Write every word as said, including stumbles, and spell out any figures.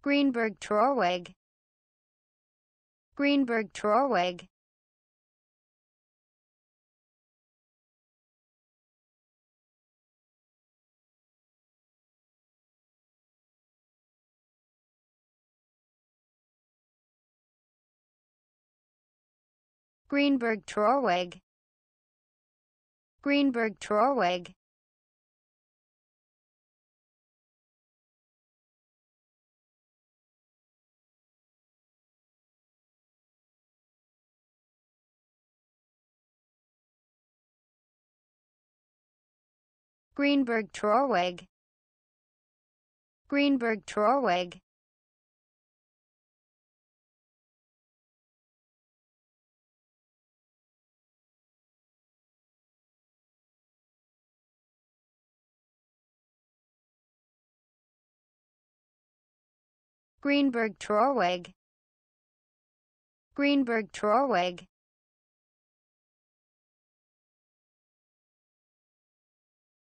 Greenber Trauig, Greenber Trauig, Greenber Trauig, Greenber Trauig, Greenber Trauig, Greenber Trauig, Greenber Trauig, Greenber Trauig,